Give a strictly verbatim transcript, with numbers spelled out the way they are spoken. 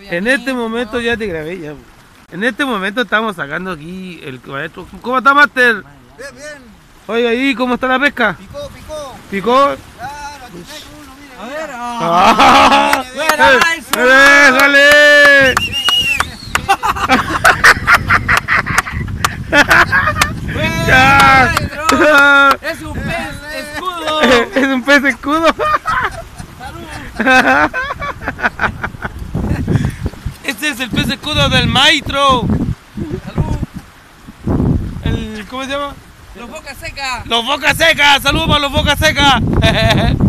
En este momento ya te grabé ya. En este momento estamos sacando aquí el maestro. ¿Cómo está, Master? Bien, bien. Oiga, ¿y cómo está la pesca? Picó, picó. ¿Picó? Claro, aquí está uno, mira. A ver, ¡Ah! ¡Fuera, eso! ¡Déjale! ¡Buena! ¡Es un pez escudo! Es un pez escudo. Este es el pez escudo del maestro. ¡Salud! El, ¿cómo se llama? ¡Los Boca Seca! Los Boca Seca. Saludos para los Boca Seca.